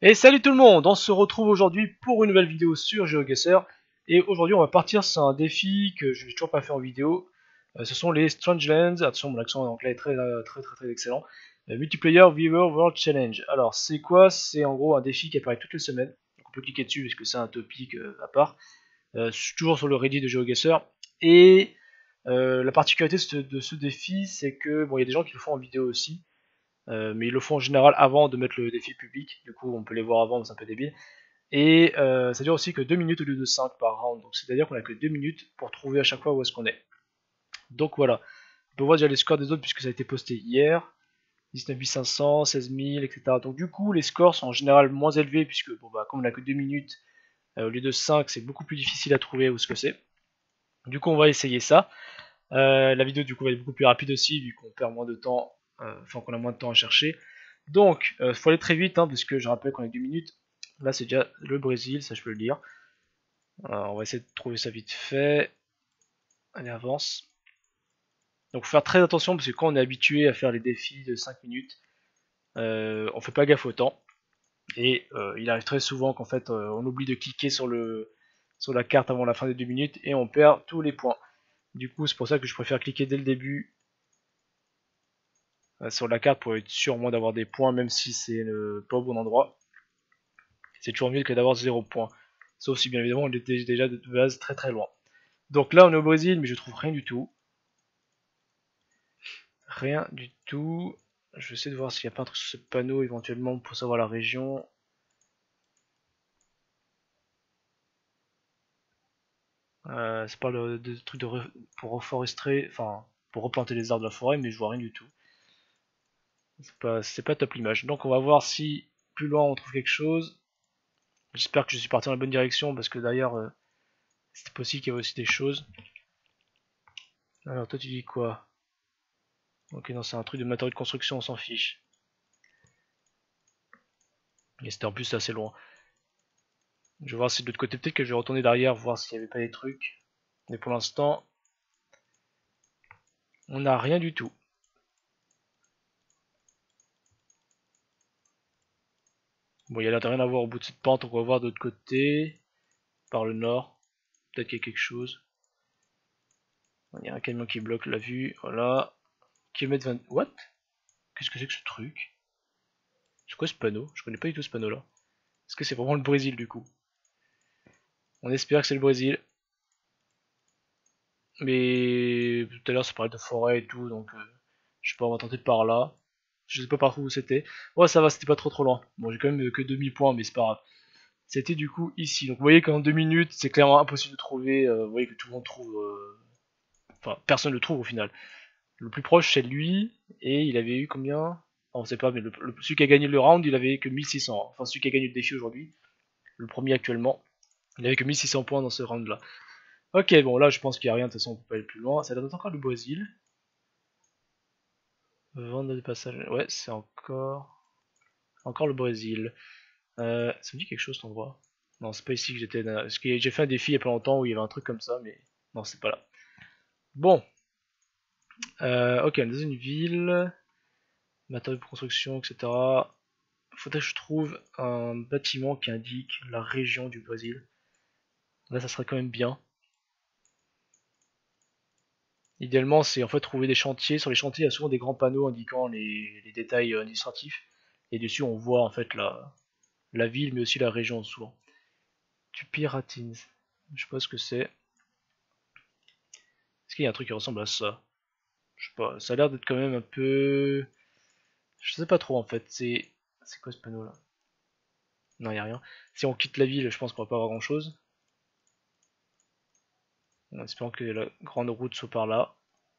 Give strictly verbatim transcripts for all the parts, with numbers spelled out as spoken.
Et salut tout le monde, on se retrouve aujourd'hui pour une nouvelle vidéo sur GeoGuessr. Et aujourd'hui on va partir sur un défi que je n'ai toujours pas fait en vidéo. Euh, ce sont les Strange Lands, attention mon accent en anglais est très très très très, très excellent. Euh, Multiplayer Viewer World Challenge. Alors c'est quoi? C'est en gros un défi qui apparaît toutes les semaines. Donc, on peut cliquer dessus parce que c'est un topic euh, à part. Euh, toujours sur le Reddit de GeoGuessr. Et euh, la particularité de ce, de ce défi c'est que bon il y a des gens qui le font en vidéo aussi. Euh, mais ils le font en général avant de mettre le défi public, du coup on peut les voir avant, mais c'est un peu débile. Et euh, ça dure aussi que deux minutes au lieu de cinq par round, donc c'est à dire qu'on a que deux minutes pour trouver à chaque fois où est-ce qu'on est. Donc voilà, on peut voir déjà les scores des autres puisque ça a été posté hier, dix-neuf mille cinq cents, seize mille, et cetera. Donc du coup les scores sont en général moins élevés puisque bon, bah, comme on a que deux minutes euh, au lieu de cinq, c'est beaucoup plus difficile à trouver où ce que c'est. Du coup on va essayer ça. Euh, la vidéo du coup va être beaucoup plus rapide aussi vu qu'on perd moins de temps, euh, enfin qu'on a moins de temps à chercher. Donc il euh, faut aller très vite hein, parce que je rappelle qu'on a deux minutes. Là c'est déjà le Brésil, ça je peux le dire. Alors, on va essayer de trouver ça vite fait. Allez avance. Donc faut faire très attention parce que quand on est habitué à faire les défis de cinq minutes, euh, on fait pas gaffe au temps. Et euh, il arrive très souvent qu'en fait euh, on oublie de cliquer sur, le, sur la carte avant la fin des deux minutes et on perd tous les points. Du coup c'est pour ça que je préfère cliquer dès le début sur la carte pour être sûr moi d'avoir des points même si c'est pas au bon endroit. C'est toujours mieux que d'avoir zéro point. Sauf si bien évidemment on était déjà de base très très loin. Donc là on est au Brésil mais je trouve rien du tout. Rien du tout. Je vais essayer de voir s'il n'y a pas un truc sur ce panneau éventuellement pour savoir la région. Euh, c'est pas le de, truc de re, pour reforester, enfin pour replanter les arbres de la forêt mais je vois rien du tout. C'est pas, c'est pas top l'image. Donc on va voir si plus loin on trouve quelque chose. J'espère que je suis parti dans la bonne direction parce que d'ailleurs euh, c'était possible qu'il y avait aussi des choses. Alors toi tu dis quoi? Ok non c'est un truc de matériaux de construction, on s'en fiche. Et c'était en plus assez loin. Je vais voir si de l'autre côté peut-être que je vais retourner derrière voir s'il n'y avait pas des trucs. Mais pour l'instant on n'a rien du tout. Bon il y a l'air de rien à voir au bout de cette pente, on va voir de l'autre côté. Par le nord. Peut-être qu'il y a quelque chose. Il y a un camion qui bloque la vue, voilà. Kilomètre vingt. What? Qu'est-ce que c'est que ce truc? C'est quoi ce panneau? Je connais pas du tout ce panneau là. Est-ce que c'est vraiment le Brésil du coup? On espère que c'est le Brésil. Mais tout à l'heure ça parlait de forêt et tout, donc euh, je sais pas, on va tenter par là. Je sais pas par où c'était. Ouais ça va, c'était pas trop trop loin. Bon j'ai quand même que demi points mais c'est pas grave. C'était du coup ici. Donc vous voyez qu'en deux minutes c'est clairement impossible de trouver. Euh, vous voyez que tout le monde trouve. Euh... Enfin personne ne le trouve au final. Le plus proche c'est lui, et il avait eu combien? On sait pas, mais le, le, celui qui a gagné le round, il avait que mille six cents. Enfin, celui qui a gagné le défi aujourd'hui, le premier actuellement, il avait que mille six cents points dans ce round là. Ok, bon là je pense qu'il n'y a rien, de toute façon on peut pas aller plus loin. Ça donne encore le Brésil. Vendre des passages. Ouais, c'est encore. Encore le Brésil. Euh, ça me dit quelque chose cet endroit? Non, c'est pas ici que j'étais. Parce que j'ai fait un défi il y a pas longtemps où il y avait un truc comme ça, mais non, c'est pas là. Bon. Euh, ok, on est dans une ville. Matériaux de construction, et cetera. Faudrait que je trouve un bâtiment qui indique la région du Brésil. Là, ça serait quand même bien. Idéalement, c'est en fait trouver des chantiers. Sur les chantiers, il y a souvent des grands panneaux indiquant les, les détails administratifs. Et dessus, on voit en fait la, la ville, mais aussi la région en dessous. Tupiratins. Je sais pas ce que c'est. Est-ce qu'il y a un truc qui ressemble à ça? Je sais pas. Ça a l'air d'être quand même un peu. Je sais pas trop en fait. C'est. C'est quoi ce panneau là? Non, il n'y a rien. Si on quitte la ville, je pense qu'on va pas avoir grand chose. En espérant que la grande route soit par là.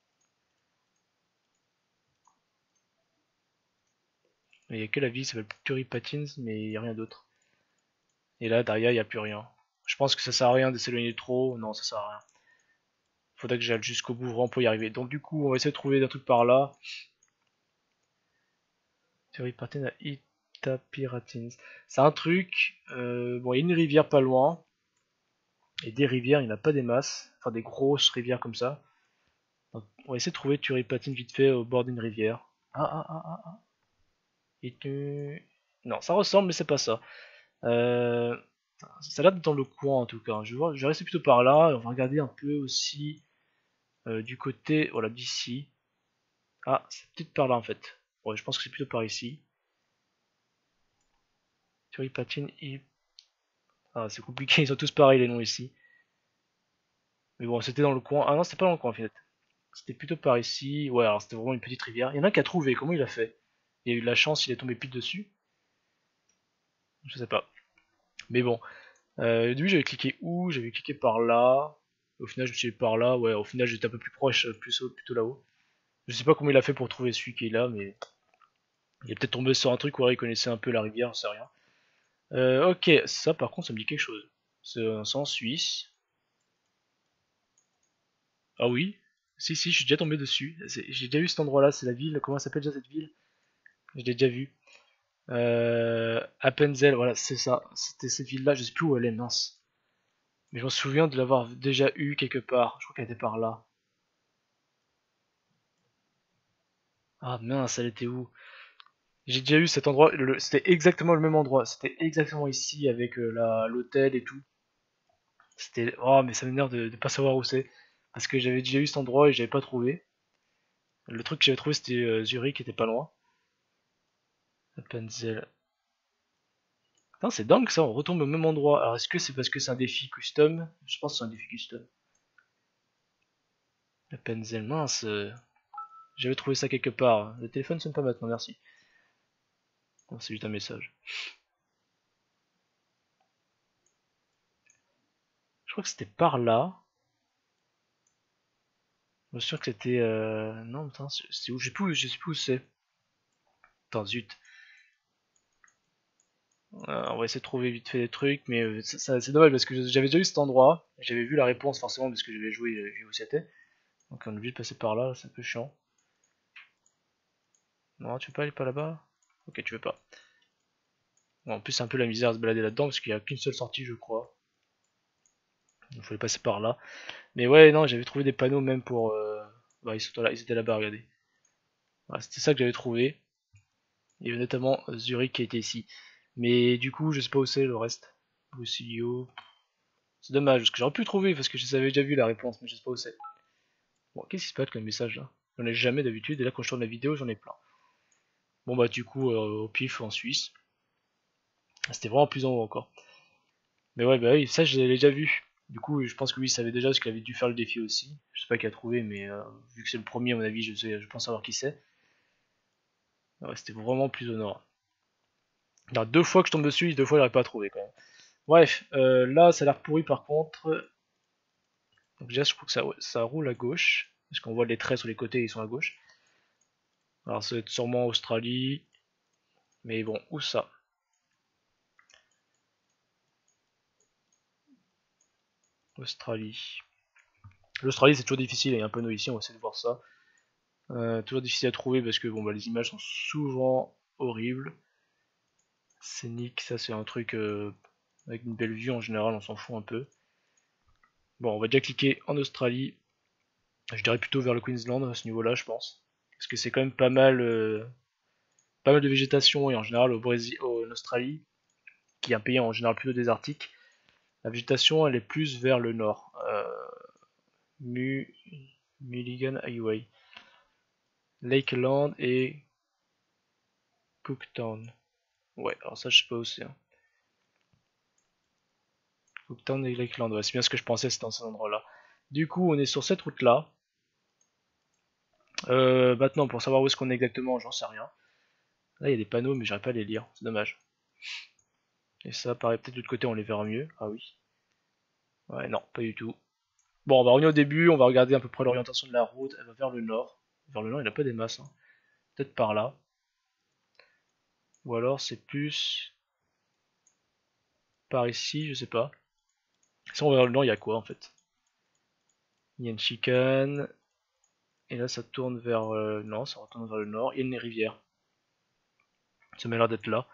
Il n'y a que la ville qui s'appelle Turipatins, mais il n'y a rien d'autre. Et là, derrière, il n'y a plus rien. Je pense que ça sert à rien de s'éloigner trop. Non, ça sert à rien. Faudrait que j'aille jusqu'au bout vraiment pour y arriver. Donc du coup, on va essayer de trouver un truc par là. Turipatins à Itapiratins. C'est un truc... Euh, bon, il y a une rivière pas loin. Et des rivières, il n'y en a pas des masses. Enfin, des grosses rivières comme ça. Donc, on va essayer de trouver Turipatins vite fait au bord d'une rivière. Ah, ah, ah, ah, ah. Et tu... Non, ça ressemble, mais c'est pas ça. Euh, ça a l'air d'être dans le coin en tout cas. Je vais, voir, je vais rester plutôt par là. Et on va regarder un peu aussi euh, du côté, voilà, d'ici. Ah, c'est peut-être par là en fait. Ouais, je pense que c'est plutôt par ici. Sur patine, il... Ah, c'est compliqué, ils sont tous pareils les noms ici. Mais bon, c'était dans le coin. Ah non, c'était pas dans le coin en fait. C'était plutôt par ici. Ouais, alors c'était vraiment une petite rivière. Il y en a un qui a trouvé. Comment il a fait? Il a eu de la chance, il est tombé pile dessus. Je sais pas. Mais bon. Euh, au début, j'avais cliqué où? J'avais cliqué par là. Au final, je me suis dit par là. Ouais, au final, j'étais un peu plus proche, plus haut, plutôt là-haut. Je sais pas comment il a fait pour trouver celui qui est là, mais il est peut-être tombé sur un truc où il connaissait un peu la rivière, on sait rien. Euh, ok, ça par contre, ça me dit quelque chose. C'est en Suisse. Ah oui, si, si, je suis déjà tombé dessus. J'ai déjà vu cet endroit-là, c'est la ville. Comment s'appelle déjà cette ville? Je l'ai déjà vu. Euh, Appenzell, voilà, c'est ça. C'était cette ville-là, je sais plus où elle est, mince. Mais je me souviens de l'avoir déjà eu quelque part. Je crois qu'elle était par là. Ah mince, elle était où? J'ai déjà eu cet endroit, c'était exactement le même endroit. C'était exactement ici avec euh, la l'hôtel et tout. C'était. Oh, mais ça m'énerve de, de pas savoir où c'est. Parce que j'avais déjà eu cet endroit et j'avais pas trouvé. Le truc que j'avais trouvé c'était euh, Zurich, qui était pas loin. Appenzell. Putain, c'est dingue ça, on retombe au même endroit. Alors est-ce que c'est parce que c'est un défi custom? Je pense que c'est un défi custom. Appenzell, mince. euh, J'avais trouvé ça quelque part. Le téléphone sonne pas maintenant, merci. Oh, c'est juste un message. Je crois que c'était par là. Je me souviens que c'était. Euh... Non, putain, c'est où? Je sais plus, je sais plus où c'est. Putain, zut. Euh, on va essayer de trouver vite fait des trucs, mais euh, ça- ça- c'est dommage parce que j'avais déjà eu cet endroit. J'avais vu la réponse forcément parce que j'avais joué, j'avais vu où c'était. Donc on est obligé de passer par là, c'est un peu chiant. Non, tu veux pas aller pas là-bas? Ok, tu veux pas. Bon, en plus, c'est un peu la misère à se balader là-dedans parce qu'il n'y a qu'une seule sortie, je crois. Il fallait passer par là. Mais ouais, non, j'avais trouvé des panneaux même pour. Euh... Bah, ils, sont là, ils étaient là-bas, regardez. Voilà, c'était ça que j'avais trouvé. Il y avait notamment Zurich qui était ici. Mais du coup, je sais pas où c'est le reste. Bussilio. C'est dommage parce que j'aurais pu trouver parce que je savais déjà vu la réponse, mais je sais pas où c'est. Bon, qu'est-ce qui se passe avec le message là? J'en ai jamais d'habitude et là, quand je tourne la vidéo, j'en ai plein. Bon, bah, du coup, euh, au pif en Suisse. C'était vraiment plus en haut encore. Mais ouais, bah oui, ça je l'ai déjà vu. Du coup, je pense que lui, il savait déjà parce qu'il avait dû faire le défi aussi. Je sais pas qui a trouvé, mais euh, vu que c'est le premier, à mon avis, je, sais, je pense savoir qui c'est. Ouais, c'était vraiment plus au nord. Alors, deux fois que je tombe dessus, deux fois, j'aurais pas trouvé quand même. Bref, euh, là, ça a l'air pourri par contre. Donc, déjà, je trouve que ça, ça roule à gauche. Parce qu'on voit les traits sur les côtés, ils sont à gauche. Alors, c'est sûrement Australie. Mais bon, où ça? Australie. L'Australie, c'est toujours difficile, il y a un panneau ici, on va essayer de voir ça. Euh, toujours difficile à trouver parce que bon, bah, les images sont souvent horribles. Scénique, ça c'est un truc euh, avec une belle vue en général, on s'en fout un peu. Bon, on va déjà cliquer en Australie. Je dirais plutôt vers le Queensland à ce niveau-là, je pense. Parce que c'est quand même pas mal, euh, pas mal de végétation et en général au Brésil, en Australie, qui est un pays en général plutôt désertique, la végétation elle est plus vers le nord. Euh, Mu, Mulligan Highway, Lakeland et Cooktown. Ouais, alors ça je sais pas où c'est. Hein. Cooktown et Lakeland, ouais, c'est bien ce que je pensais, c'était dans cet endroit-là. Du coup, on est sur cette route-là. Euh, maintenant, pour savoir où est-ce qu'on est exactement, j'en sais rien. Là, il y a des panneaux, mais j'arrive pas à les lire, c'est dommage. Et ça, pareil, peut-être de l'autre côté, on les verra mieux. Ah oui. Ouais, non, pas du tout. Bon, on va revenir au début, on va regarder à peu près l'orientation de la route. Elle va vers le nord. Vers le nord, il n'y a pas des masses. Hein. Peut-être par là. Ou alors, c'est plus par ici, je sais pas. Si on va vers le nord, il y a quoi en fait? Il y a une chicane. Et là, ça tourne vers. Euh, non, ça retourne vers le nord. Il y a une rivière. Ça m'a l'air d'être là.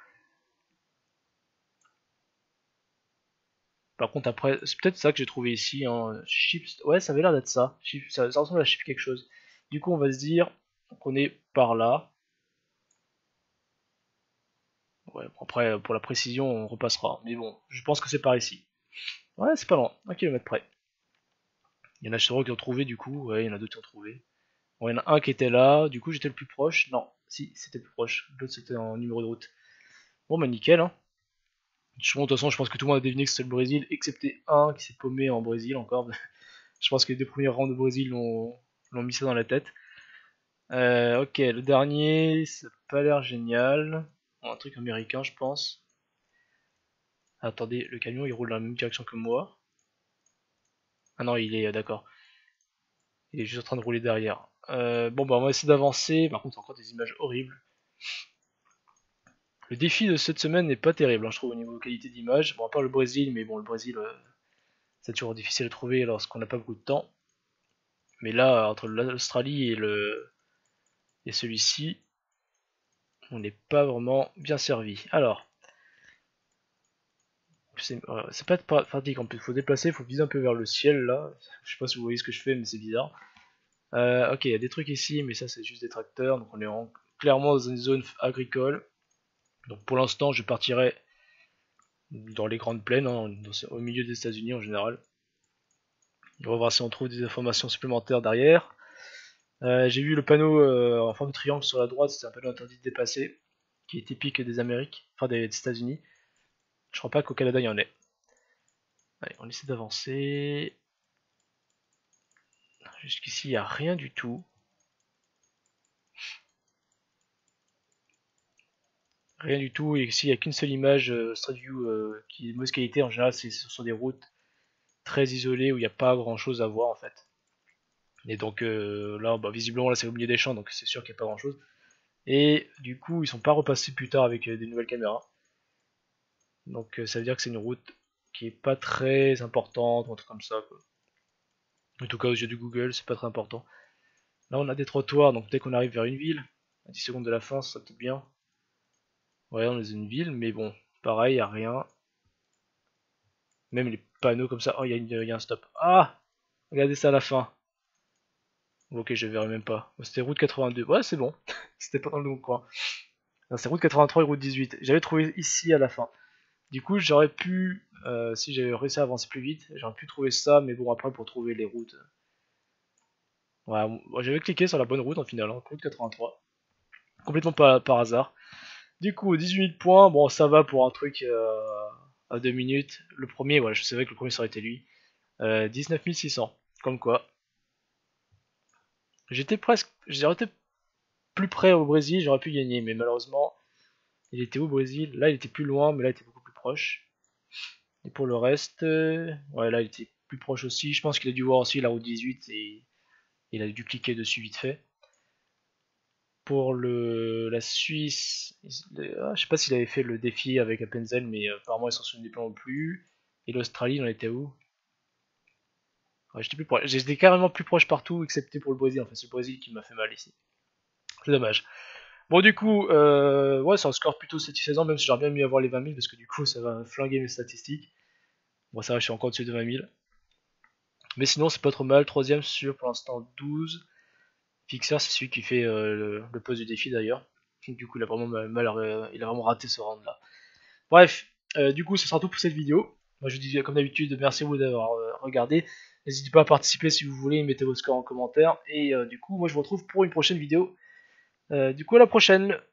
Par contre, après, c'est peut-être ça que j'ai trouvé ici. Hein. Chips. Ouais, ça avait l'air d'être ça. Chips, ça. Ça ressemble à Chips quelque chose. Du coup, on va se dire qu'on est par là. Ouais, bon, après, pour la précision, on repassera. Mais bon, je pense que c'est par ici. Ouais, c'est pas loin, un kilomètre près. Il y en a sûrement qui ont trouvé du coup, ouais, il y en a d'autres qui ont trouvé. Bon, il y en a un qui était là, du coup j'étais le plus proche. Non, si, c'était le plus proche. L'autre c'était en numéro de route. Bon, bah nickel, hein. De toute façon, je pense que tout le monde a deviné que c'était le Brésil, excepté un qui s'est paumé en Brésil encore. Je pense que les deux premiers rangs de Brésil l'ont mis ça dans la tête. Euh, ok, le dernier, ça n'a pas l'air génial. Bon, un truc américain, je pense. Attendez, le camion il roule dans la même direction que moi. Ah non, il est euh, d'accord. Il est juste en train de rouler derrière. Euh, bon, bah on va essayer d'avancer. Par contre, encore des images horribles. Le défi de cette semaine n'est pas terrible, hein, je trouve, au niveau qualité d'image. Bon, à part le Brésil, mais bon, le Brésil, euh, c'est toujours difficile à trouver lorsqu'on n'a pas beaucoup de temps. Mais là, entre l'Australie et le et celui-ci, on n'est pas vraiment bien servi. Alors, c'est euh, pas être pratique en plus, il faut déplacer, il faut viser un peu vers le ciel là. Je sais pas si vous voyez ce que je fais, mais c'est bizarre. Euh, ok, il y a des trucs ici, mais ça c'est juste des tracteurs, donc on est en, clairement dans une zone agricole. Donc pour l'instant, je partirai dans les grandes plaines, hein, dans, au milieu des États-Unis en général. On va voir si on trouve des informations supplémentaires derrière. Euh, J'ai vu le panneau euh, en forme de triangle sur la droite, c'est un panneau interdit de dépasser, qui est typique des Amériques, enfin des, des États-Unis. Je crois pas qu'au Canada il y en ait. Allez, on essaie d'avancer. Jusqu'ici il n'y a rien du tout. Rien du tout, et ici il n'y a qu'une seule image euh, Street View euh, qui est de mauvaise qualité. En général, ce sont des routes très isolées où il n'y a pas grand chose à voir en fait. Et donc euh, là, bah, visiblement, là c'est au milieu des champs, donc c'est sûr qu'il n'y a pas grand chose. Et du coup, ils sont pas repassés plus tard avec euh, des nouvelles caméras. Donc euh, ça veut dire que c'est une route qui est pas très importante, ou un truc comme ça, quoi. En tout cas, aux yeux du Google, c'est pas très important. Là, on a des trottoirs, donc dès qu'on arrive vers une ville, à dix secondes de la fin, ça peut être bien. Ouais, on est dans une ville, mais bon, pareil, y a rien. Même les panneaux comme ça. Oh, il y, y, a un stop. Ah, regardez ça à la fin. Ok, je verrai même pas. C'était route quatre-vingt-deux. Ouais, c'est bon. C'était pas dans le bon coin. C'est route quatre-vingt-trois et route dix-huit. J'avais trouvé ici à la fin. Du coup, j'aurais pu, euh, si j'avais réussi à avancer plus vite, j'aurais pu trouver ça, mais bon, après, pour trouver les routes. Ouais, j'avais cliqué sur la bonne route en final, hein, route quatre-vingt-trois. Complètement par, par hasard. Du coup, dix-huit points, bon, ça va pour un truc euh, à deux minutes. Le premier, ouais, je savais que le premier ça aurait été lui. Euh, dix-neuf mille six cents, comme quoi. J'étais presque, j'aurais été plus près au Brésil, j'aurais pu gagner, mais malheureusement, il était au Brésil. Là, il était plus loin, mais là, il était beaucoup plus proche. Et pour le reste, euh, ouais, là, il était plus proche aussi. Je pense qu'il a dû voir aussi la route dix-huit et il a dû cliquer dessus vite fait. Pour le, la Suisse, ah, je sais pas s'il avait fait le défi avec Appenzell, mais euh, apparemment, il s'en souvenait pas non plus. Et l'Australie, il en était où? Ouais, j'étais plus proche. J'étais carrément plus proche partout, excepté pour le Brésil. Enfin, c'est le Brésil qui m'a fait mal ici. C'est dommage. Bon, du coup, euh, ouais, c'est un score plutôt satisfaisant, même si j'aurais bien mieux avoir les vingt mille, parce que du coup, ça va flinguer mes statistiques. Bon, ça va, je suis encore au-dessus de vingt mille. Mais sinon, c'est pas trop mal. Troisième sur, pour l'instant, douze. Fixer, c'est celui qui fait euh, le, le poste du défi d'ailleurs. Du coup, il a vraiment mal, mal euh, il a vraiment raté ce round là. Bref, euh, du coup, ce sera tout pour cette vidéo. Moi, je vous dis comme d'habitude, merci à vous d'avoir euh, regardé. N'hésitez pas à participer si vous voulez, mettez vos scores en commentaire. Et euh, du coup, moi, je vous retrouve pour une prochaine vidéo. Euh, du coup, à la prochaine.